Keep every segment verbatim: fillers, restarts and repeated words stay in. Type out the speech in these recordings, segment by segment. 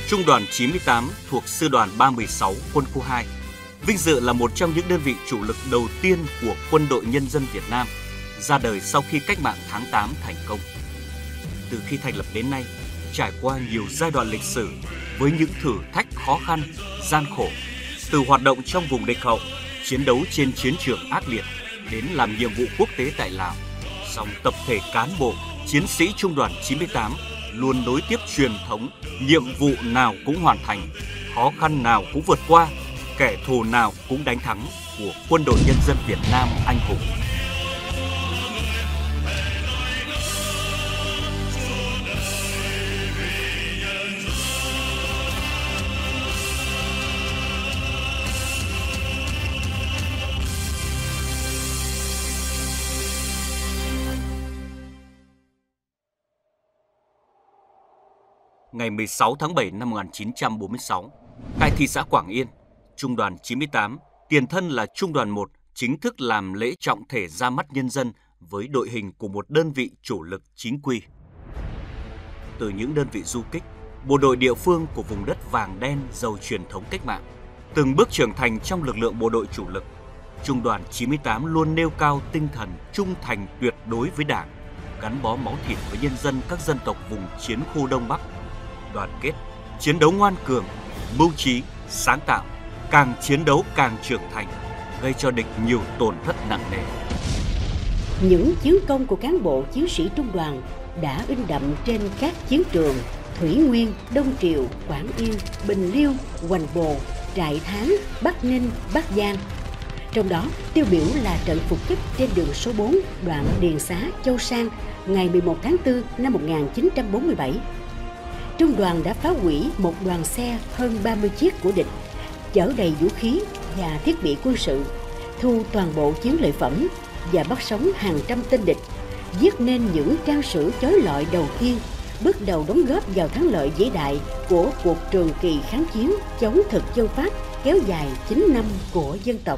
Trung đoàn chín mươi tám thuộc Sư đoàn ba mươi sáu Quân khu hai, vinh dự là một trong những đơn vị chủ lực đầu tiên của Quân đội Nhân dân Việt Nam, ra đời sau khi Cách mạng tháng tám thành công. Từ khi thành lập đến nay, trải qua nhiều giai đoạn lịch sử với những thử thách khó khăn, gian khổ, từ hoạt động trong vùng địch hậu, chiến đấu trên chiến trường ác liệt đến làm nhiệm vụ quốc tế tại Lào, song tập thể cán bộ, chiến sĩ Trung đoàn chín mươi tám luôn nối tiếp truyền thống, nhiệm vụ nào cũng hoàn thành, khó khăn nào cũng vượt qua, kẻ thù nào cũng đánh thắng của Quân đội Nhân dân Việt Nam anh hùng. Ngày mười sáu tháng bảy năm một nghìn chín trăm bốn mươi sáu, tại thị xã Quảng Yên, Trung đoàn chín mươi tám, tiền thân là Trung đoàn một, chính thức làm lễ trọng thể ra mắt nhân dân với đội hình của một đơn vị chủ lực chính quy. Từ những đơn vị du kích, bộ đội địa phương của vùng đất vàng đen giàu truyền thống cách mạng, từng bước trưởng thành trong lực lượng bộ đội chủ lực, Trung đoàn chín mươi tám luôn nêu cao tinh thần trung thành tuyệt đối với Đảng, gắn bó máu thịt với nhân dân các dân tộc vùng chiến khu Đông Bắc, đoàn kết, chiến đấu ngoan cường, mưu trí, sáng tạo, càng chiến đấu càng trưởng thành, gây cho địch nhiều tổn thất nặng nề. Những chiến công của cán bộ chiến sĩ trung đoàn đã in đậm trên các chiến trường Thủy Nguyên, Đông Triều, Quảng Yên, Bình Liêu, Hoành Bồ, Trại Thán, Bắc Ninh, Bắc Giang. Trong đó, tiêu biểu là trận phục kích trên đường số bốn, đoạn Điền Xá, Châu Sang, ngày mười một tháng tư năm một nghìn chín trăm bốn mươi bảy. Trung đoàn đã phá hủy một đoàn xe hơn ba mươi chiếc của địch, chở đầy vũ khí và thiết bị quân sự, thu toàn bộ chiến lợi phẩm và bắt sống hàng trăm tên địch, viết nên những trang sử chói lọi đầu tiên, bước đầu đóng góp vào thắng lợi vĩ đại của cuộc trường kỳ kháng chiến chống thực dân Pháp kéo dài chín năm của dân tộc.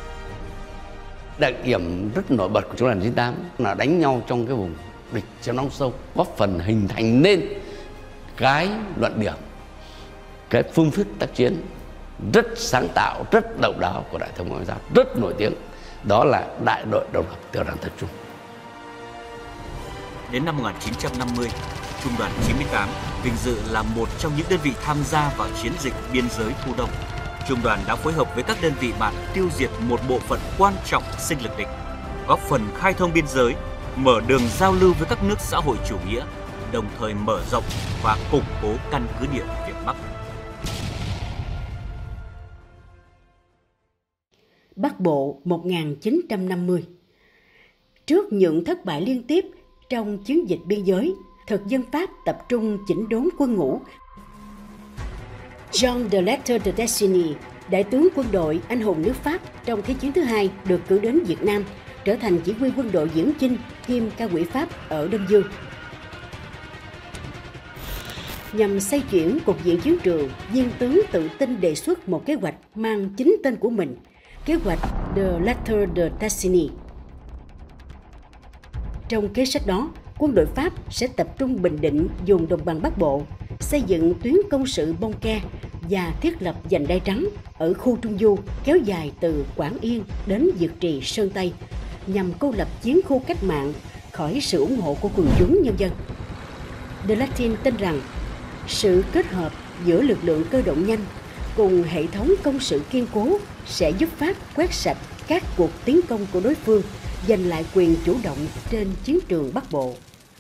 Đặc điểm rất nổi bật của Trung đoàn chín mươi tám là đánh nhau trong cái vùng địch chiếm đóng sâu, góp phần hình thành nên cái luận điểm, cái phương thức tác chiến rất sáng tạo, rất độc đáo của Đại thống Ngoại giao, rất nổi tiếng. Đó là Đại đội Độc lập Tiểu đoàn Tập trung. Đến năm một nghìn chín trăm năm mươi, Trung đoàn chín mươi tám vinh dự là một trong những đơn vị tham gia vào chiến dịch biên giới Thu Đông. Trung đoàn đã phối hợp với các đơn vị bạn tiêu diệt một bộ phận quan trọng sinh lực địch, góp phần khai thông biên giới, mở đường giao lưu với các nước xã hội chủ nghĩa, đồng thời mở rộng và củng cố căn cứ địa Việt Bắc. Bắc Bộ một nghìn chín trăm năm mươi. Trước những thất bại liên tiếp trong chiến dịch biên giới, thực dân Pháp tập trung chỉnh đốn quân ngũ. Jean de Lettre de Dessiny, đại tướng quân đội anh hùng nước Pháp trong Thế chiến thứ hai, được cử đến Việt Nam, trở thành chỉ huy quân đội viễn chinh kiêm cao ủy Pháp ở Đông Dương. Nhằm xoay chuyển cục diện chiến trường, viên tướng tự tin đề xuất một kế hoạch mang chính tên của mình, kế hoạch de Lettre de Dessiny. Trong kế sách đó, quân đội Pháp sẽ tập trung bình định vùng đồng bằng Bắc Bộ, xây dựng tuyến công sự Bông Ke và thiết lập vành đai trắng ở khu Trung Du kéo dài từ Quảng Yên đến Việt Trì, Sơn Tây, nhằm cô lập chiến khu cách mạng khỏi sự ủng hộ của quần chúng nhân dân. De Latin tin rằng sự kết hợp giữa lực lượng cơ động nhanh cùng hệ thống công sự kiên cố sẽ giúp Pháp quét sạch các cuộc tiến công của đối phương, giành lại quyền chủ động trên chiến trường Bắc Bộ.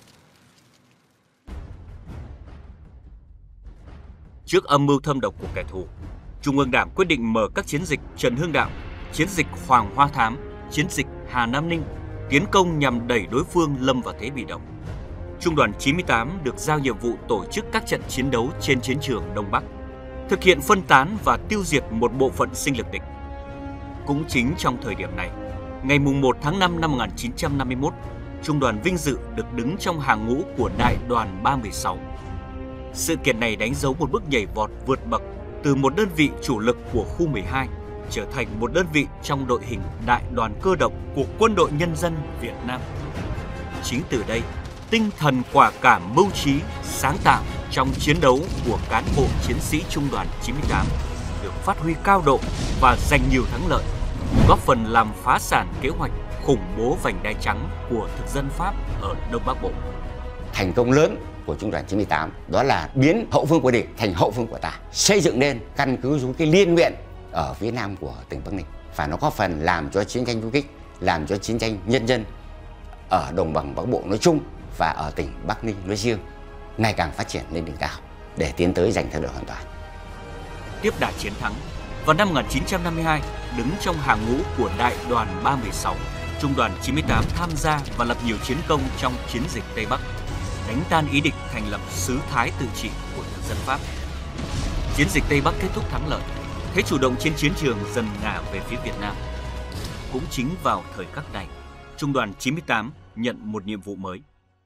Trước âm mưu thâm độc của kẻ thù, Trung ương Đảng quyết định mở các chiến dịch Trần Hưng Đạo, chiến dịch Hoàng Hoa Thám, chiến dịch Hà Nam Ninh, tiến công nhằm đẩy đối phương lâm vào thế bị động. Trung đoàn chín mươi tám được giao nhiệm vụ tổ chức các trận chiến đấu trên chiến trường Đông Bắc, thực hiện phân tán và tiêu diệt một bộ phận sinh lực địch. Cũng chính trong thời điểm này, ngày mùng một tháng năm năm một nghìn chín trăm năm mươi mốt, Trung đoàn vinh dự được đứng trong hàng ngũ của Đại đoàn ba mươi sáu. Sự kiện này đánh dấu một bước nhảy vọt vượt bậc từ một đơn vị chủ lực của khu mười hai trở thành một đơn vị trong đội hình Đại đoàn cơ động của Quân đội Nhân dân Việt Nam. Chính từ đây, tinh thần quả cảm mưu trí, sáng tạo trong chiến đấu của cán bộ chiến sĩ Trung đoàn chín mươi tám được phát huy cao độ và giành nhiều thắng lợi, góp phần làm phá sản kế hoạch khủng bố vành đai trắng của thực dân Pháp ở Đông Bắc Bộ. Thành công lớn của Trung đoàn chín mươi tám đó là biến hậu phương của địch thành hậu phương của ta, xây dựng nên căn cứ rú cái liên huyện ở phía nam của tỉnh Bắc Ninh, và nó có phần làm cho chiến tranh du kích, làm cho chiến tranh nhân dân ở đồng bằng Bắc Bộ nói chung và ở tỉnh Bắc Ninh nói riêng ngày càng phát triển lên đỉnh cao để tiến tới giành thắng lợi hoàn toàn. Tiếp đà chiến thắng, vào năm một nghìn chín trăm năm mươi hai, đứng trong hàng ngũ của Đại đoàn ba mươi sáu, Trung đoàn chín mươi tám tham gia và lập nhiều chiến công trong chiến dịch Tây Bắc, đánh tan ý địch thành lập xứ Thái tự trị của thực dân Pháp. Chiến dịch Tây Bắc kết thúc thắng lợi, thế chủ động trên chiến trường dần ngả về phía Việt Nam. Cũng chính vào thời khắc này, Trung đoàn chín mươi tám nhận một nhiệm vụ mới.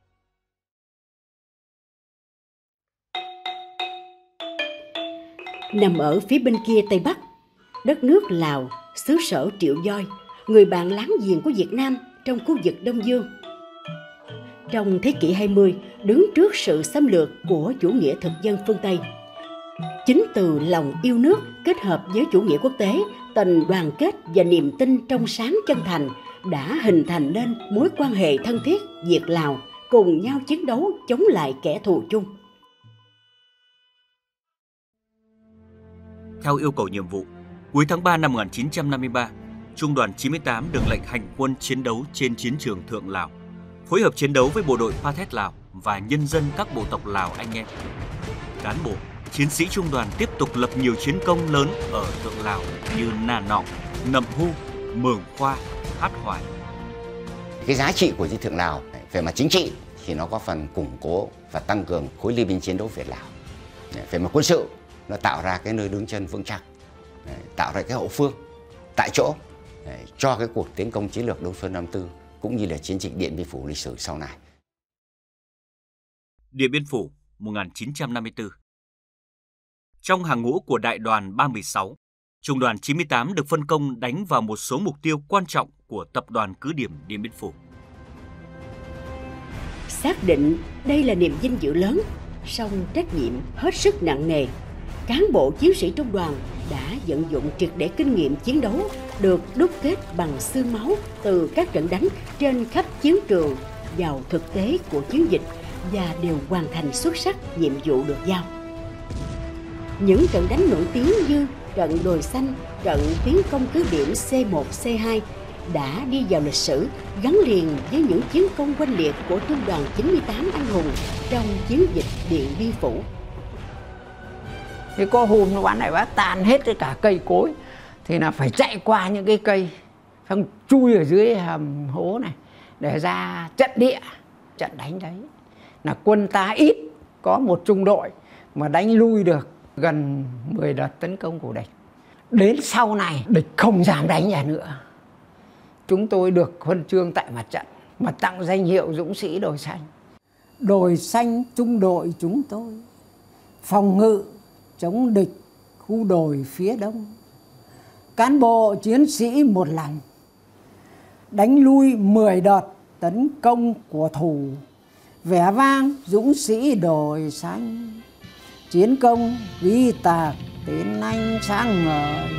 Nằm ở phía bên kia Tây Bắc, đất nước Lào, xứ sở Triệu Voi, người bạn láng giềng của Việt Nam trong khu vực Đông Dương. Trong thế kỷ hai mươi, đứng trước sự xâm lược của chủ nghĩa thực dân phương Tây, chính từ lòng yêu nước kết hợp với chủ nghĩa quốc tế, tình đoàn kết và niềm tin trong sáng chân thành đã hình thành nên mối quan hệ thân thiết Việt-Lào, cùng nhau chiến đấu chống lại kẻ thù chung. Theo yêu cầu nhiệm vụ, cuối tháng ba năm một nghìn chín trăm năm mươi ba, Trung đoàn chín mươi tám được lệnh hành quân chiến đấu trên chiến trường Thượng Lào, phối hợp chiến đấu với bộ đội Pathet Lào và nhân dân các bộ tộc Lào anh em. Cán bộ, chiến sĩ trung đoàn tiếp tục lập nhiều chiến công lớn ở Thượng Lào như Nà Nọng, Nậm Hu, Mường Khoa, Hát Hoài. Cái giá trị của chiến Thượng Lào về mặt chính trị thì nó có phần củng cố và tăng cường khối liên minh chiến đấu Việt Lào. Về mặt quân sự, nó tạo ra cái nơi đứng chân vững chắc, tạo ra cái hậu phương tại chỗ cho cái cuộc tiến công chiến lược Đông Xuân năm tư cũng như là chiến dịch Điện Biên Phủ lịch sử sau này. Điện Biên Phủ một nghìn chín trăm năm mươi tư. Trong hàng ngũ của Đại đoàn ba mươi sáu, Trung đoàn chín mươi tám được phân công đánh vào một số mục tiêu quan trọng của tập đoàn cứ điểm Điện Biên Phủ. Xác định đây là niềm vinh dự lớn, song trách nhiệm hết sức nặng nề. Cán bộ chiến sĩ trung đoàn đã vận dụng triệt để kinh nghiệm chiến đấu được đúc kết bằng xương máu từ các trận đánh trên khắp chiến trường vào thực tế của chiến dịch và đều hoàn thành xuất sắc nhiệm vụ được giao. Những trận đánh nổi tiếng như trận Đồi Xanh, trận tiến công cứ điểm C một, C hai đã đi vào lịch sử, gắn liền với những chiến công oanh liệt của Trung đoàn chín mươi tám anh hùng trong chiến dịch Điện Biên Phủ. Thì có hôm nó bán này bác tàn hết cả cây cối, thì là phải chạy qua những cái cây, xong chui ở dưới hầm hố này để ra trận địa. Trận đánh đấy là quân ta ít, có một trung đội mà đánh lui được gần mười đợt tấn công của địch. Đến sau này địch không dám đánh nhà nữa. Chúng tôi được huân chương tại mặt trận mà tặng danh hiệu dũng sĩ Đồi Xanh. Đồi Xanh trung đội chúng tôi phòng ngự chống địch khu đồi phía đông. Cán bộ chiến sĩ một lòng đánh lui mười đợt tấn công của thù, vẻ vang dũng sĩ Đồi Xanh, chiến công ghi tạc tên anh sáng ngời.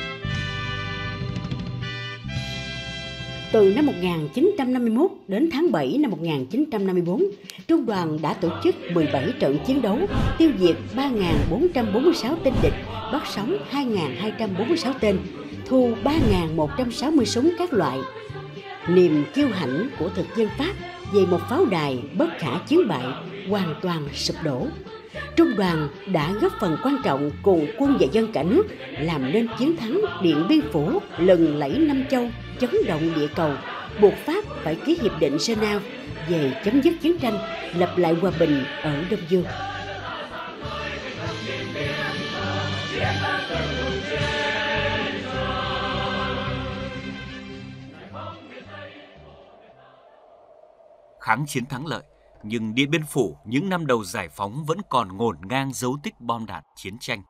Từ năm một nghìn chín trăm năm mươi mốt đến tháng bảy năm một nghìn chín trăm năm mươi tư, Trung đoàn đã tổ chức mười bảy trận chiến đấu, tiêu diệt ba nghìn bốn trăm bốn mươi sáu tên địch, bắt sống hai nghìn hai trăm bốn mươi sáu tên, thu ba nghìn một trăm sáu mươi súng các loại. Niềm kiêu hãnh của thực dân Pháp về một pháo đài bất khả chiến bại hoàn toàn sụp đổ. Trung đoàn đã góp phần quan trọng cùng quân và dân cả nước làm nên chiến thắng Điện Biên Phủ lừng lẫy năm châu, chấn động địa cầu, buộc Pháp phải ký hiệp định Geneva về chấm dứt chiến tranh, lập lại hòa bình ở Đông Dương. Kháng chiến thắng lợi, nhưng Điện Biên Phủ những năm đầu giải phóng vẫn còn ngổn ngang dấu tích bom đạn chiến tranh.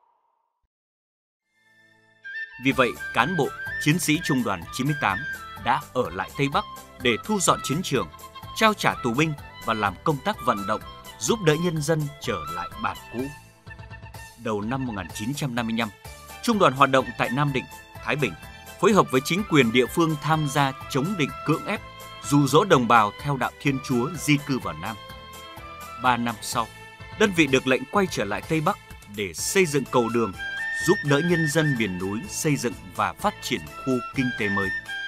Vì vậy, cán bộ, chiến sĩ Trung đoàn chín mươi tám đã ở lại Tây Bắc để thu dọn chiến trường, trao trả tù binh và làm công tác vận động, giúp đỡ nhân dân trở lại bản cũ. Đầu năm một nghìn chín trăm năm mươi lăm, Trung đoàn hoạt động tại Nam Định, Thái Bình, phối hợp với chính quyền địa phương tham gia chống định cưỡng ép, dụ dỗ đồng bào theo đạo Thiên Chúa di cư vào Nam. Ba năm sau, đơn vị được lệnh quay trở lại Tây Bắc để xây dựng cầu đường, giúp đỡ nhân dân miền núi xây dựng và phát triển khu kinh tế mới.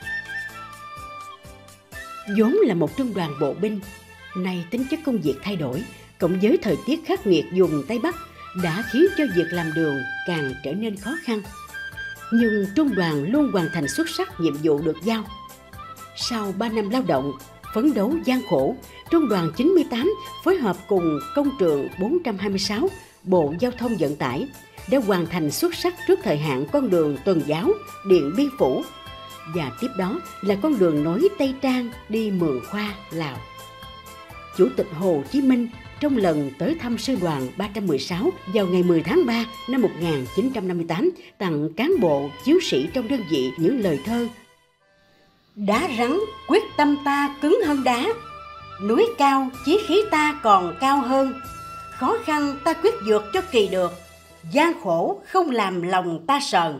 Vốn là một trung đoàn bộ binh, nay tính chất công việc thay đổi, cộng với thời tiết khắc nghiệt vùng Tây Bắc đã khiến cho việc làm đường càng trở nên khó khăn. Nhưng trung đoàn luôn hoàn thành xuất sắc nhiệm vụ được giao. Sau ba năm lao động, phấn đấu gian khổ, Trung đoàn chín mươi tám phối hợp cùng Công trường bốn trăm hai mươi sáu, Bộ Giao thông Vận tải đã hoàn thành xuất sắc trước thời hạn con đường Tuần Giáo, Điện Biên Phủ và tiếp đó là con đường nối Tây Trang đi Mường Khoa, Lào. Chủ tịch Hồ Chí Minh trong lần tới thăm sư đoàn ba trăm mười sáu vào ngày mười tháng ba năm một nghìn chín trăm năm mươi tám tặng cán bộ, chiến sĩ trong đơn vị những lời thơ: Đá rắn quyết tâm ta cứng hơn đá, núi cao chí khí ta còn cao hơn, khó khăn ta quyết vượt cho kỳ được, gian khổ không làm lòng ta sờn.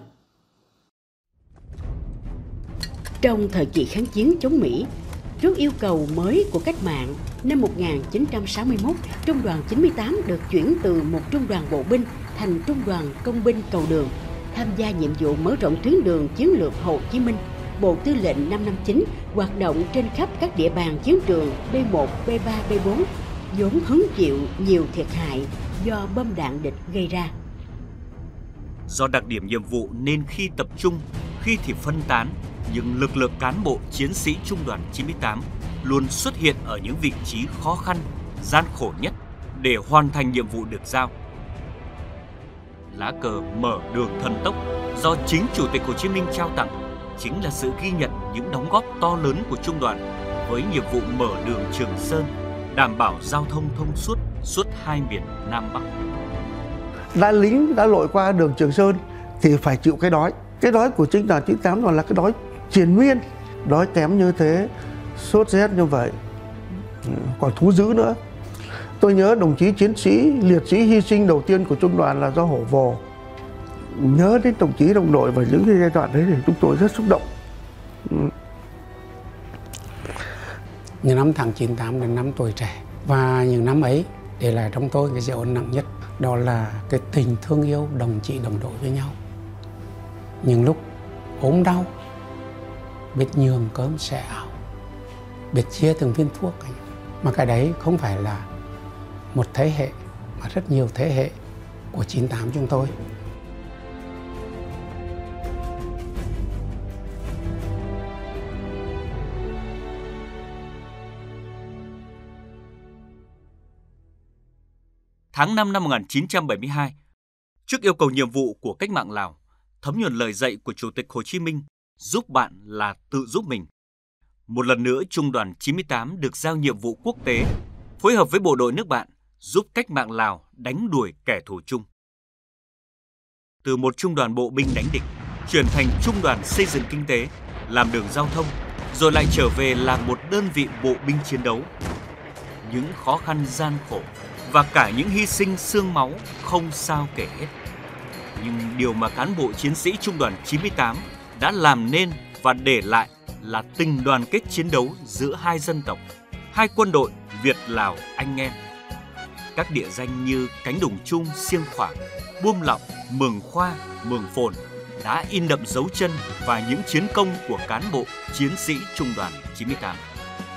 Trong thời kỳ kháng chiến chống Mỹ, trước yêu cầu mới của cách mạng, năm một nghìn chín trăm sáu mươi mốt, Trung đoàn chín mươi tám được chuyển từ một trung đoàn bộ binh thành Trung đoàn công binh cầu đường, tham gia nhiệm vụ mở rộng tuyến đường chiến lược Hồ Chí Minh. Bộ Tư lệnh năm năm chín hoạt động trên khắp các địa bàn chiến trường B một, B ba, B bốn, vốn hứng chịu nhiều thiệt hại do bom đạn địch gây ra. Do đặc điểm nhiệm vụ nên khi tập trung, khi thì phân tán, nhưng lực lượng cán bộ chiến sĩ Trung đoàn chín mươi tám luôn xuất hiện ở những vị trí khó khăn, gian khổ nhất để hoàn thành nhiệm vụ được giao. Lá cờ mở đường thần tốc do chính Chủ tịch Hồ Chí Minh trao tặng chính là sự ghi nhận những đóng góp to lớn của Trung đoàn với nhiệm vụ mở đường Trường Sơn, đảm bảo giao thông thông suốt suốt hai miền Nam Bắc. Đã lính đã lội qua đường Trường Sơn thì phải chịu cái đói. Cái đói của Trung đoàn chín mươi tám còn là cái đói triền miên, đói kém như thế, sốt rét như vậy, còn thú dữ nữa. Tôi nhớ đồng chí chiến sĩ, liệt sĩ hy sinh đầu tiên của Trung đoàn là do hổ vồ. Nhớ đến đồng chí đồng đội và những cái giai đoạn đấy thì chúng tôi rất xúc động. Những năm tháng chín mươi tám là năm tuổi trẻ, và những năm ấy để lại trong tôi cái dấu ấn nặng nhất, đó là cái tình thương yêu đồng chí đồng đội với nhau. Những lúc ốm đau, biết nhường cơm sẻ áo, biết chia từng viên thuốc. Mà cái đấy không phải là một thế hệ, mà rất nhiều thế hệ của chín mươi tám chúng tôi. Tháng năm năm một nghìn chín trăm bảy mươi hai, trước yêu cầu nhiệm vụ của cách mạng Lào, thấm nhuần lời dạy của Chủ tịch Hồ Chí Minh, giúp bạn là tự giúp mình. Một lần nữa, Trung đoàn chín mươi tám được giao nhiệm vụ quốc tế, phối hợp với bộ đội nước bạn, giúp cách mạng Lào đánh đuổi kẻ thù chung. Từ một trung đoàn bộ binh đánh địch, chuyển thành trung đoàn xây dựng kinh tế, làm đường giao thông, rồi lại trở về làm một đơn vị bộ binh chiến đấu. Những khó khăn gian khổ và cả những hy sinh xương máu không sao kể hết. Nhưng điều mà cán bộ chiến sĩ Trung đoàn chín mươi tám đã làm nên và để lại là tình đoàn kết chiến đấu giữa hai dân tộc, hai quân đội Việt-Lào anh em. Các địa danh như Cánh Đồng Chung, Siêng Khoảng, Buôn Lọng, Mường Khoa, Mường Phồn đã in đậm dấu chân và những chiến công của cán bộ chiến sĩ Trung đoàn chín mươi tám.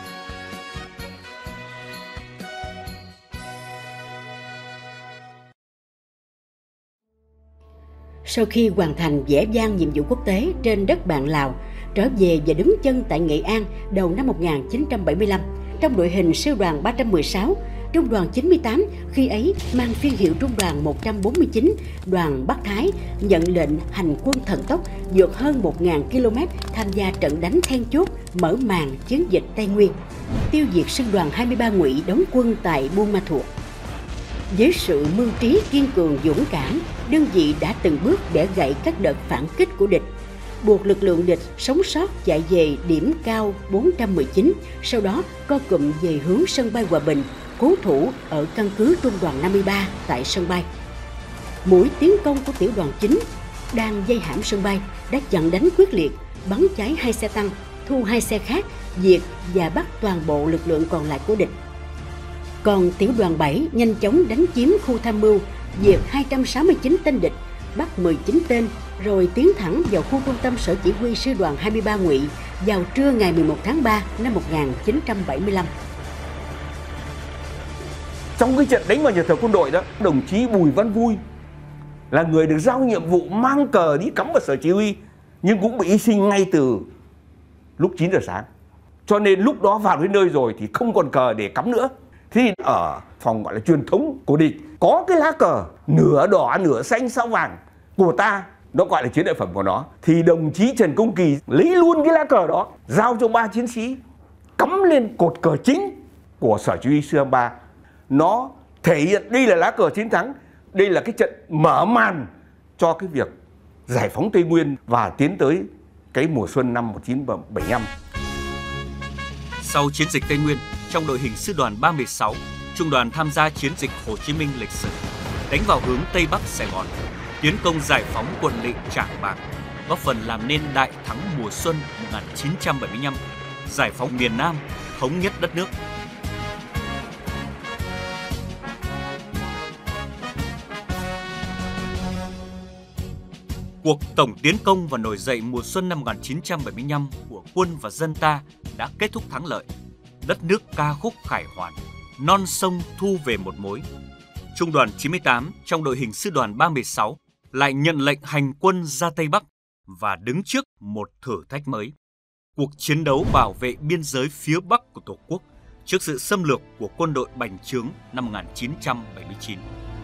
Sau khi hoàn thành vẻ vang nhiệm vụ quốc tế trên đất bạn Lào, trở về và đứng chân tại Nghệ An đầu năm một nghìn chín trăm bảy mươi lăm, trong đội hình sư đoàn ba trăm mười sáu, Trung đoàn chín mươi tám khi ấy mang phiên hiệu Trung đoàn một trăm bốn mươi chín, đoàn Bắc Thái nhận lệnh hành quân thần tốc vượt hơn một nghìn ki lô mét tham gia trận đánh then chốt mở màn chiến dịch Tây Nguyên, tiêu diệt sư đoàn hai mươi ba Ngụy đóng quân tại Buôn Ma Thuột. Với sự mưu trí kiên cường dũng cảm, đơn vị đã từng bước bẻ gãy các đợt phản kích của địch, buộc lực lượng địch sống sót chạy về điểm cao bốn trăm mười chín, sau đó co cụm về hướng sân bay Hòa Bình, cố thủ ở căn cứ Trung đoàn năm mươi ba tại sân bay. Mũi tiến công của tiểu đoàn chín đang dây hãm sân bay đã chặn đánh quyết liệt, bắn cháy hai xe tăng, thu hai xe khác, diệt và bắt toàn bộ lực lượng còn lại của địch. Còn tiểu đoàn bảy nhanh chóng đánh chiếm khu tham mưu, diệt hai trăm sáu mươi chín tên địch, bắt mười chín tên, rồi tiến thẳng vào khu trung tâm sở chỉ huy sư đoàn hai mươi ba Ngụy vào trưa ngày mười một tháng ba năm một nghìn chín trăm bảy mươi lăm. Trong cái trận đánh vào nhà thờ quân đội đó, đồng chí Bùi Văn Vui là người được giao nhiệm vụ mang cờ đi cắm vào sở chỉ huy, nhưng cũng bị hy sinh ngay từ lúc chín giờ sáng. Cho nên lúc đó vào đến nơi rồi thì không còn cờ để cắm nữa. Thế thì ở phòng gọi là truyền thống của địch có cái lá cờ nửa đỏ nửa xanh sao vàng của ta, nó gọi là chiến lợi phẩm của nó. Thì đồng chí Trần Công Kỳ lấy luôn cái lá cờ đó, giao cho ba chiến sĩ cắm lên cột cờ chính của sở chỉ huy sư hai mươi ba. Nó thể hiện đây là lá cờ chiến thắng, đây là cái trận mở màn cho cái việc giải phóng Tây Nguyên và tiến tới cái mùa xuân năm một nghìn chín trăm bảy mươi lăm. Sau chiến dịch Tây Nguyên, trong đội hình sư đoàn ba mươi sáu, trung đoàn tham gia chiến dịch Hồ Chí Minh lịch sử, đánh vào hướng Tây Bắc Sài Gòn, tiến công giải phóng quận lỵ Trảng Bàng, góp phần làm nên đại thắng mùa xuân một nghìn chín trăm bảy mươi lăm, giải phóng miền Nam, thống nhất đất nước. Cuộc tổng tiến công và nổi dậy mùa xuân năm một nghìn chín trăm bảy mươi lăm của quân và dân ta đã kết thúc thắng lợi. Đất nước ca khúc khải hoàn, non sông thu về một mối. Trung đoàn chín mươi tám trong đội hình sư đoàn ba mươi sáu lại nhận lệnh hành quân ra Tây Bắc và đứng trước một thử thách mới. Cuộc chiến đấu bảo vệ biên giới phía Bắc của Tổ quốc trước sự xâm lược của quân đội bành trướng năm một nghìn chín trăm bảy mươi chín.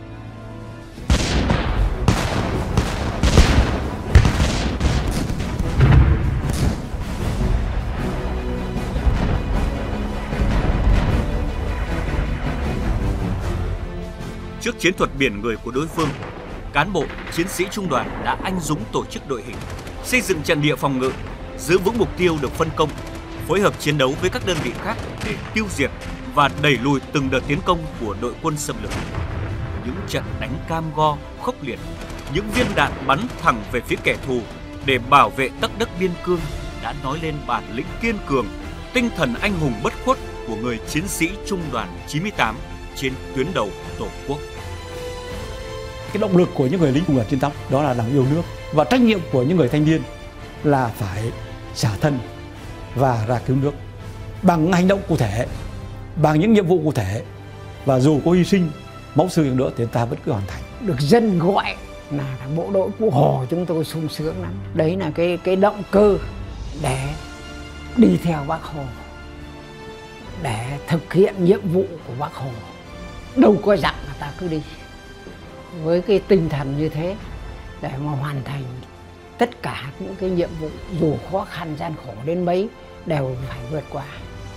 Trước chiến thuật biển người của đối phương, cán bộ, chiến sĩ trung đoàn đã anh dũng tổ chức đội hình, xây dựng trận địa phòng ngự, giữ vững mục tiêu được phân công, phối hợp chiến đấu với các đơn vị khác để tiêu diệt và đẩy lùi từng đợt tiến công của đội quân xâm lược. Những trận đánh cam go, khốc liệt, những viên đạn bắn thẳng về phía kẻ thù để bảo vệ tấc đất biên cương đã nói lên bản lĩnh kiên cường, tinh thần anh hùng bất khuất của người chiến sĩ trung đoàn chín mươi tám trên tuyến đầu Tổ quốc. Cái động lực của những người lính trung đoàn chín mươi tám đó là lòng yêu nước, và trách nhiệm của những người thanh niên là phải xả thân và ra cứu nước bằng hành động cụ thể, bằng những nhiệm vụ cụ thể, và dù có hy sinh máu xương nữa thì ta vẫn cứ hoàn thành. Được dân gọi là bộ đội Cụ Hồ, chúng tôi sung sướng lắm. Đấy là cái cái động cơ để đi theo Bác Hồ, để thực hiện nhiệm vụ của Bác Hồ. Đâu có dặn là ta cứ đi. Với cái tinh thần như thế để mà hoàn thành tất cả những cái nhiệm vụ dù khó khăn gian khổ đến mấy đều phải vượt qua.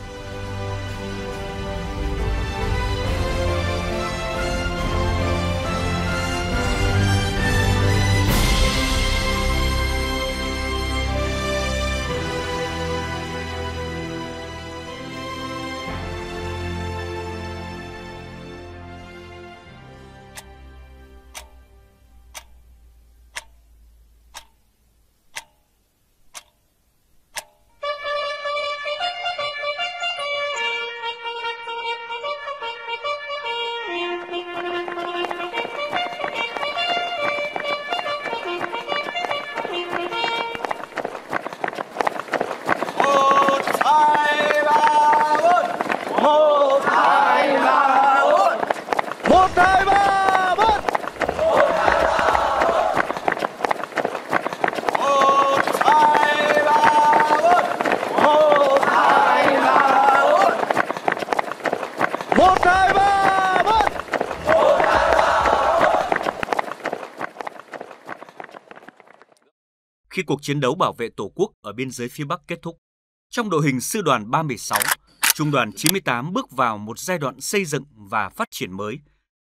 Khi cuộc chiến đấu bảo vệ Tổ quốc ở biên giới phía Bắc kết thúc, trong đội hình sư đoàn ba mươi sáu, trung đoàn chín mươi tám bước vào một giai đoạn xây dựng và phát triển mới.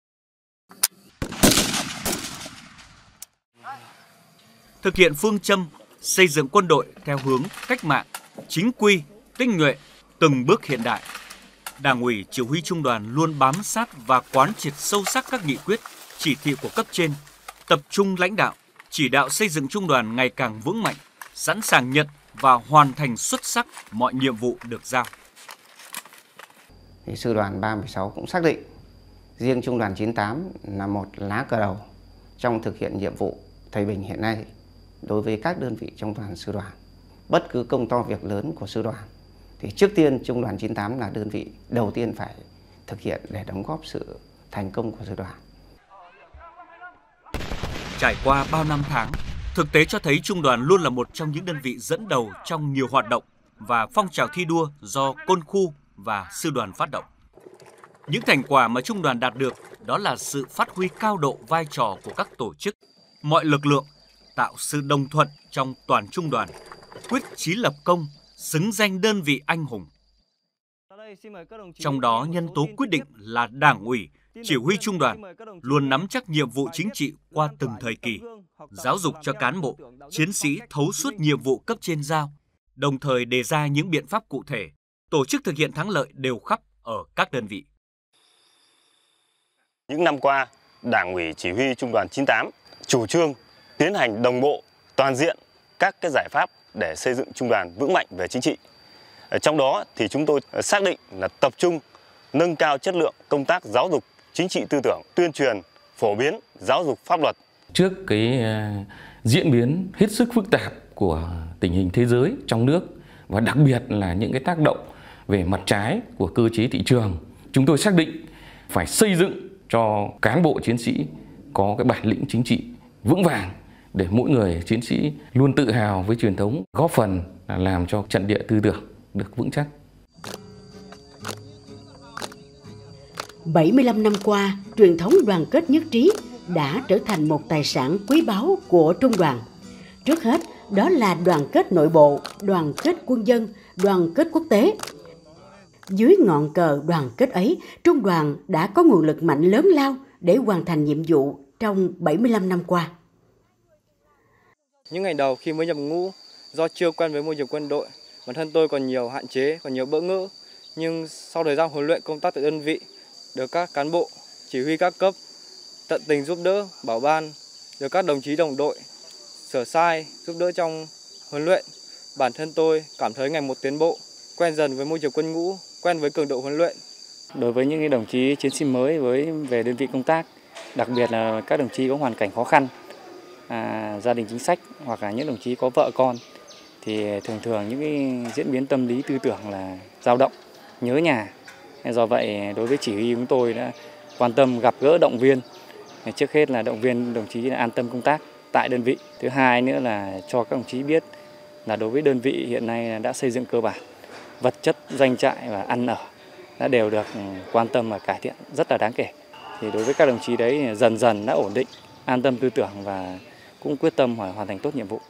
Thực hiện phương châm xây dựng quân đội theo hướng cách mạng, chính quy, tinh nhuệ, từng bước hiện đại. Đảng ủy Chỉ huy Trung đoàn luôn bám sát và quán triệt sâu sắc các nghị quyết, chỉ thị của cấp trên, tập trung lãnh đạo, chỉ đạo xây dựng Trung đoàn ngày càng vững mạnh, sẵn sàng nhận và hoàn thành xuất sắc mọi nhiệm vụ được giao. Thì Sư đoàn ba mươi sáu cũng xác định riêng Trung đoàn chín mươi tám là một lá cờ đầu trong thực hiện nhiệm vụ thời bình hiện nay đối với các đơn vị trong toàn sư đoàn. Bất cứ công to việc lớn của sư đoàn thì trước tiên Trung đoàn chín mươi tám là đơn vị đầu tiên phải thực hiện để đóng góp sự thành công của sư đoàn. Trải qua bao năm tháng, thực tế cho thấy Trung đoàn luôn là một trong những đơn vị dẫn đầu trong nhiều hoạt động và phong trào thi đua do quân khu và sư đoàn phát động. Những thành quả mà Trung đoàn đạt được đó là sự phát huy cao độ vai trò của các tổ chức, mọi lực lượng, tạo sự đồng thuận trong toàn Trung đoàn, quyết chí lập công, xứng danh đơn vị anh hùng. Trong đó nhân tố quyết định là Đảng ủy, Chỉ huy Trung đoàn luôn nắm chắc nhiệm vụ chính trị qua từng thời kỳ, giáo dục cho cán bộ, chiến sĩ thấu suốt nhiệm vụ cấp trên giao, đồng thời đề ra những biện pháp cụ thể, tổ chức thực hiện thắng lợi đều khắp ở các đơn vị. Những năm qua, Đảng ủy Chỉ huy Trung đoàn chín mươi tám chủ trương tiến hành đồng bộ, toàn diện các cái giải pháp để xây dựng Trung đoàn vững mạnh về chính trị. Ở trong đó thì chúng tôi xác định là tập trung nâng cao chất lượng công tác giáo dục chính trị tư tưởng, tuyên truyền, phổ biến giáo dục pháp luật. Trước cái diễn biến hết sức phức tạp của tình hình thế giới trong nước và đặc biệt là những cái tác động về mặt trái của cơ chế thị trường, chúng tôi xác định phải xây dựng cho cán bộ chiến sĩ có cái bản lĩnh chính trị vững vàng để mỗi người chiến sĩ luôn tự hào với truyền thống, góp phần làm cho trận địa tư tưởng được vững chắc. bảy mươi lăm năm qua, truyền thống đoàn kết nhất trí đã trở thành một tài sản quý báu của Trung đoàn. Trước hết, đó là đoàn kết nội bộ, đoàn kết quân dân, đoàn kết quốc tế. Dưới ngọn cờ đoàn kết ấy, Trung đoàn đã có nguồn lực mạnh lớn lao để hoàn thành nhiệm vụ trong bảy mươi lăm năm qua. Những ngày đầu khi mới nhập ngũ, do chưa quen với môi trường quân đội, bản thân tôi còn nhiều hạn chế, còn nhiều bỡ ngỡ. Nhưng sau thời gian huấn luyện công tác tại đơn vị, được các cán bộ, chỉ huy các cấp tận tình giúp đỡ, bảo ban, được các đồng chí đồng đội sửa sai, giúp đỡ trong huấn luyện, bản thân tôi cảm thấy ngày một tiến bộ, quen dần với môi trường quân ngũ, quen với cường độ huấn luyện. Đối với những đồng chí chiến sĩ mới với về đơn vị công tác, đặc biệt là các đồng chí có hoàn cảnh khó khăn, à, gia đình chính sách hoặc là những đồng chí có vợ con, thì thường thường những cái diễn biến tâm lý tư tưởng là dao động, nhớ nhà. Do vậy đối với chỉ huy chúng tôi đã quan tâm gặp gỡ động viên. Trước hết là động viên đồng chí là an tâm công tác tại đơn vị. Thứ hai nữa là cho các đồng chí biết là đối với đơn vị hiện nay đã xây dựng cơ bản, vật chất doanh trại và ăn ở đã đều được quan tâm và cải thiện rất là đáng kể. Thì đối với các đồng chí đấy dần dần đã ổn định, an tâm tư tưởng và cũng quyết tâm hoàn thành tốt nhiệm vụ.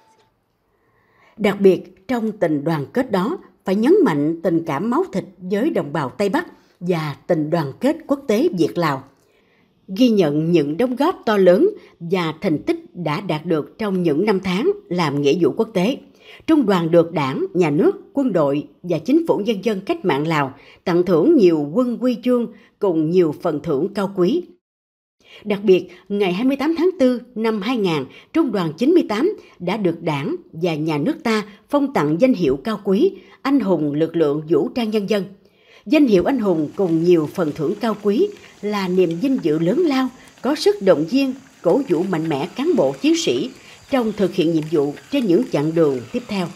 Đặc biệt trong tình đoàn kết đó phải nhấn mạnh tình cảm máu thịt với đồng bào Tây Bắc và tình đoàn kết quốc tế Việt-Lào. Ghi nhận những đóng góp to lớn và thành tích đã đạt được trong những năm tháng làm nghĩa vụ quốc tế, Trung đoàn được Đảng, Nhà nước, quân đội và Chính phủ Nhân dân Cách mạng Lào tặng thưởng nhiều quân huy chương cùng nhiều phần thưởng cao quý. Đặc biệt, ngày hai mươi tám tháng tư năm hai nghìn, Trung đoàn chín mươi tám đã được Đảng và Nhà nước ta phong tặng danh hiệu cao quý Anh hùng lực lượng vũ trang nhân dân. Danh hiệu anh hùng cùng nhiều phần thưởng cao quý là niềm vinh dự lớn lao, có sức động viên, cổ vũ mạnh mẽ cán bộ chiến sĩ trong thực hiện nhiệm vụ trên những chặng đường tiếp theo.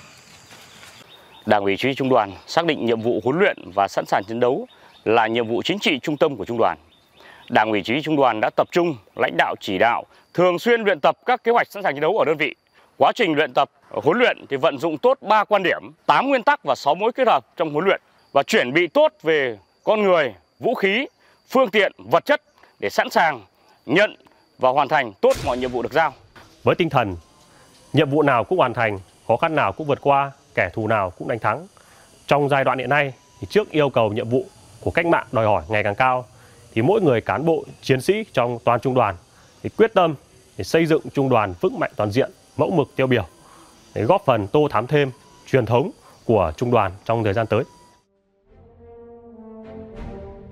Đảng ủy Chỉ huy Trung đoàn xác định nhiệm vụ huấn luyện và sẵn sàng chiến đấu là nhiệm vụ chính trị trung tâm của Trung đoàn. Đảng ủy Chỉ huy Trung đoàn đã tập trung lãnh đạo chỉ đạo, thường xuyên luyện tập các kế hoạch sẵn sàng chiến đấu ở đơn vị. Quá trình luyện tập, huấn luyện thì vận dụng tốt ba quan điểm, tám nguyên tắc và sáu mối kết hợp trong huấn luyện và chuẩn bị tốt về con người, vũ khí, phương tiện, vật chất để sẵn sàng nhận và hoàn thành tốt mọi nhiệm vụ được giao. Với tinh thần nhiệm vụ nào cũng hoàn thành, khó khăn nào cũng vượt qua, kẻ thù nào cũng đánh thắng. Trong giai đoạn hiện nay thì trước yêu cầu nhiệm vụ của cách mạng đòi hỏi ngày càng cao, thì mỗi người cán bộ chiến sĩ trong toàn trung đoàn thì quyết tâm để xây dựng trung đoàn vững mạnh toàn diện, mẫu mực tiêu biểu để góp phần tô thắm thêm truyền thống của trung đoàn trong thời gian tới.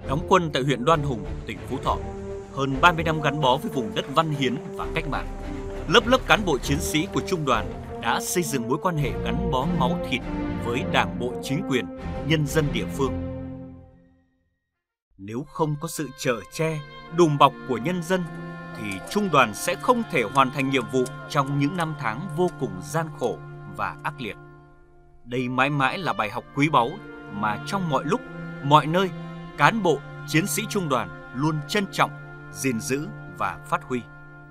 đóng quân tại huyện Đoan Hùng, tỉnh Phú Thọ. Hơn ba mươi năm gắn bó với vùng đất văn hiến và cách mạng, lớp lớp cán bộ chiến sĩ của Trung đoàn đã xây dựng mối quan hệ gắn bó máu thịt với Đảng bộ, chính quyền, nhân dân địa phương. Nếu không có sự chở che, đùm bọc của nhân dân thì Trung đoàn sẽ không thể hoàn thành nhiệm vụ trong những năm tháng vô cùng gian khổ và ác liệt. Đây mãi mãi là bài học quý báu mà trong mọi lúc, mọi nơi, cán bộ, chiến sĩ Trung đoàn luôn trân trọng, gìn giữ và phát huy.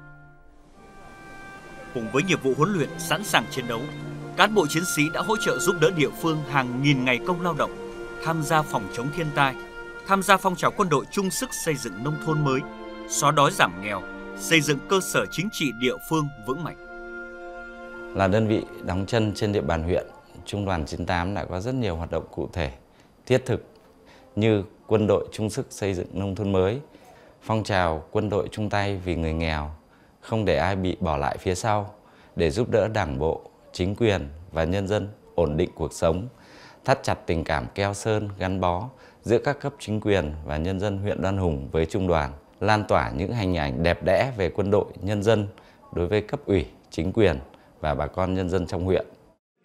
Cùng với nhiệm vụ huấn luyện sẵn sàng chiến đấu, cán bộ chiến sĩ đã hỗ trợ giúp đỡ địa phương hàng nghìn ngày công lao động, tham gia phòng chống thiên tai, tham gia phong trào quân đội chung sức xây dựng nông thôn mới, xóa đói giảm nghèo, xây dựng cơ sở chính trị địa phương vững mạnh. Là đơn vị đóng chân trên địa bàn huyện, Trung đoàn chín tám đã có rất nhiều hoạt động cụ thể, thiết thực như quân đội chung sức xây dựng nông thôn mới, phong trào quân đội chung tay vì người nghèo, không để ai bị bỏ lại phía sau, để giúp đỡ Đảng bộ, chính quyền và nhân dân ổn định cuộc sống, thắt chặt tình cảm keo sơn gắn bó giữa các cấp chính quyền và nhân dân huyện Đoan Hùng với Trung đoàn, lan tỏa những hình ảnh đẹp đẽ về quân đội, nhân dân đối với cấp ủy, chính quyền và bà con nhân dân trong huyện.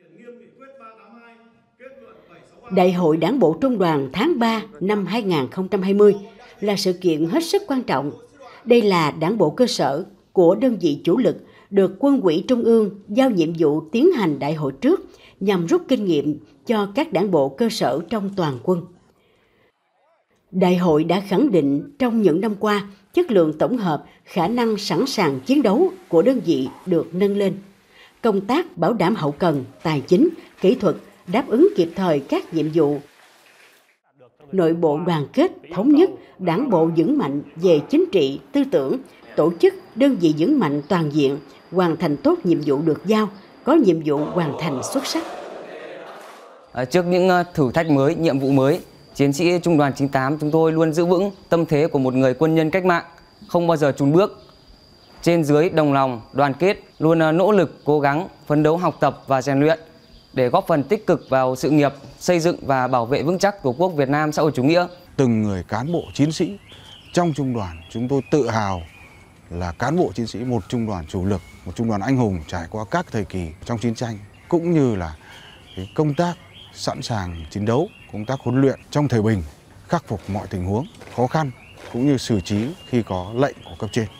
Đại hội Đảng bộ Trung đoàn tháng ba năm hai nghìn không trăm hai mươi là sự kiện hết sức quan trọng. Đây là đảng bộ cơ sở của đơn vị chủ lực được Quân ủy Trung ương giao nhiệm vụ tiến hành đại hội trước nhằm rút kinh nghiệm cho các đảng bộ cơ sở trong toàn quân. Đại hội đã khẳng định trong những năm qua, chất lượng tổng hợp, khả năng sẵn sàng chiến đấu của đơn vị được nâng lên. Công tác bảo đảm hậu cần, tài chính, kỹ thuật đáp ứng kịp thời các nhiệm vụ. Nội bộ đoàn kết, thống nhất, đảng bộ vững mạnh về chính trị, tư tưởng, tổ chức, đơn vị vững mạnh toàn diện, hoàn thành tốt nhiệm vụ được giao, có nhiệm vụ hoàn thành xuất sắc. Trước những thử thách mới, nhiệm vụ mới, chiến sĩ Trung đoàn chín tám chúng tôi luôn giữ vững tâm thế của một người quân nhân cách mạng, không bao giờ chùn bước. Trên dưới đồng lòng, đoàn kết, luôn nỗ lực, cố gắng, phấn đấu học tập và rèn luyện để góp phần tích cực vào sự nghiệp xây dựng và bảo vệ vững chắc Tổ quốc Việt Nam xã hội chủ nghĩa. Từng người cán bộ chiến sĩ trong trung đoàn chúng tôi tự hào là cán bộ chiến sĩ một trung đoàn chủ lực, một trung đoàn anh hùng trải qua các thời kỳ trong chiến tranh, cũng như là cái công tác sẵn sàng chiến đấu, công tác huấn luyện trong thời bình, khắc phục mọi tình huống khó khăn cũng như xử trí khi có lệnh của cấp trên.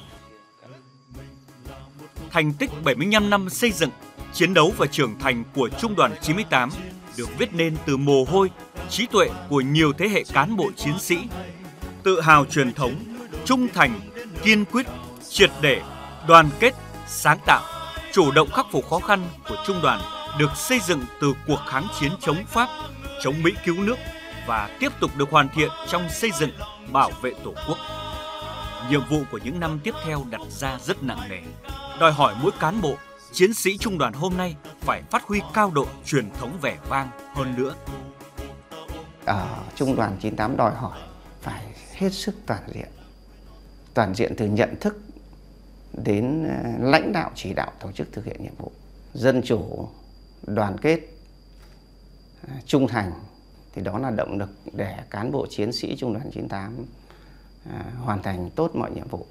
Thành tích bảy mươi lăm năm xây dựng, chiến đấu và trưởng thành của Trung đoàn chín mươi tám được viết nên từ mồ hôi, trí tuệ của nhiều thế hệ cán bộ chiến sĩ. Tự hào truyền thống, trung thành, kiên quyết, triệt để, đoàn kết, sáng tạo, chủ động khắc phục khó khăn của Trung đoàn được xây dựng từ cuộc kháng chiến chống Pháp, chống Mỹ cứu nước và tiếp tục được hoàn thiện trong xây dựng, bảo vệ Tổ quốc. Nhiệm vụ của những năm tiếp theo đặt ra rất nặng nề, đòi hỏi mỗi cán bộ, chiến sĩ Trung đoàn hôm nay phải phát huy cao độ truyền thống vẻ vang hơn nữa. Ở Trung đoàn chín tám đòi hỏi phải hết sức toàn diện. Toàn diện từ nhận thức đến lãnh đạo chỉ đạo tổ chức thực hiện nhiệm vụ. Dân chủ, đoàn kết, trung thành thì đó là động lực để cán bộ chiến sĩ Trung đoàn chín tám hoàn thành tốt mọi nhiệm vụ.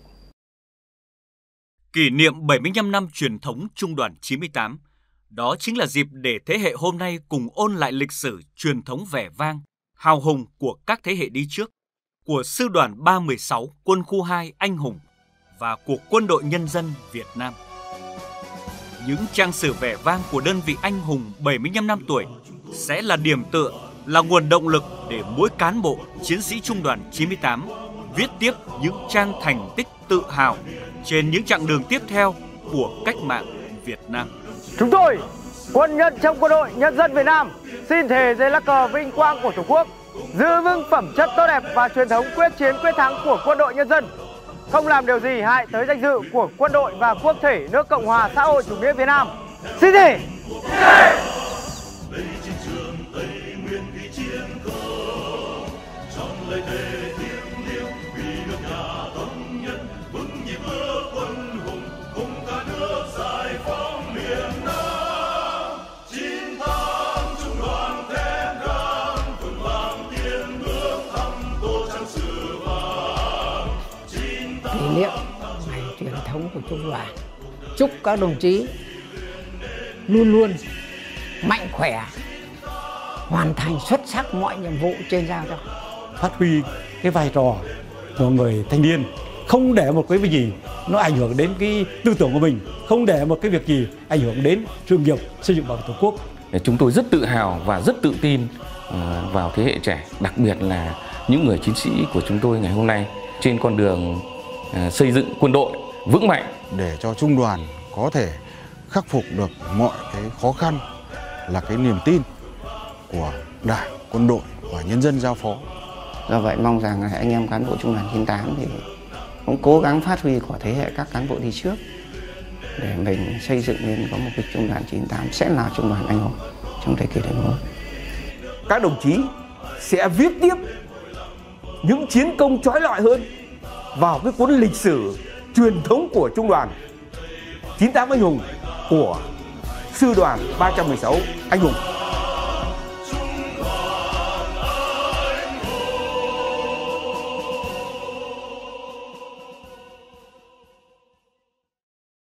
Kỷ niệm bảy mươi lăm năm truyền thống Trung đoàn chín mươi tám, đó chính là dịp để thế hệ hôm nay cùng ôn lại lịch sử truyền thống vẻ vang, hào hùng của các thế hệ đi trước, của Sư đoàn ba một sáu Quân khu hai anh hùng và của Quân đội Nhân dân Việt Nam. Những trang sử vẻ vang của đơn vị anh hùng bảy mươi lăm năm tuổi sẽ là điểm tựa, là nguồn động lực để mỗi cán bộ, chiến sĩ Trung đoàn chín mươi tám viết tiếp những trang thành tích tự hào trên những chặng đường tiếp theo của cách mạng Việt Nam. Chúng tôi, quân nhân trong Quân đội Nhân dân Việt Nam, xin thề dưới lá cờ vinh quang của Tổ quốc, giữ vững phẩm chất tốt đẹp và truyền thống quyết chiến quyết thắng của Quân đội Nhân dân, không làm điều gì hại tới danh dự của quân đội và quốc thể nước Cộng hòa xã hội chủ nghĩa Việt Nam. Xin thề. Trung đoàn thêm gan vững vàng tiến bước thăm tô trang sử thống của trung đoàn. Chúc các đồng chí luôn luôn mạnh khỏe, hoàn thành xuất sắc mọi nhiệm vụ trên giao cho. Phát huy cái vai trò của người thanh niên, không để một cái việc gì nó ảnh hưởng đến cái tư tưởng của mình, không để một cái việc gì ảnh hưởng đến sự nghiệp xây dựng bảo vệ Tổ quốc. Chúng tôi rất tự hào và rất tự tin vào thế hệ trẻ, đặc biệt là những người chiến sĩ của chúng tôi ngày hôm nay trên con đường xây dựng quân đội vững mạnh. Để cho trung đoàn có thể khắc phục được mọi cái khó khăn là cái niềm tin của Đảng, quân đội và nhân dân giao phó. Do vậy mong rằng anh em cán bộ trung đoàn chín tám thì cũng cố gắng phát huy của thế hệ các cán bộ đi trước để mình xây dựng nên có một cái trung đoàn chín tám sẽ là trung đoàn anh hùng trong thời kỳ đổi mới. Các đồng chí sẽ viết tiếp những chiến công chói lọi hơn vào cái cuốn lịch sử truyền thống của trung đoàn chín tám anh hùng của sư đoàn ba trăm mười sáu anh hùng.